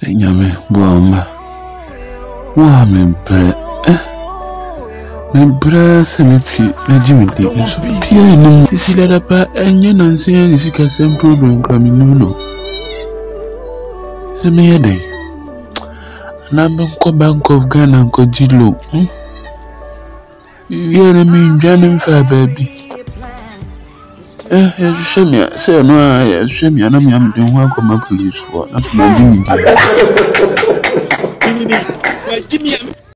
Nyame boamba. Wa me bre. Me bre se me fi na jimi de so pia no tisi dada pa enye nanse ya sika sem problem kra me no. Se me yede. Na me ko Bank of Ghana ko jilo. Yere me ndwane mfa baby. Show me say no show me na me am de ho akoma police for na so na jimi de.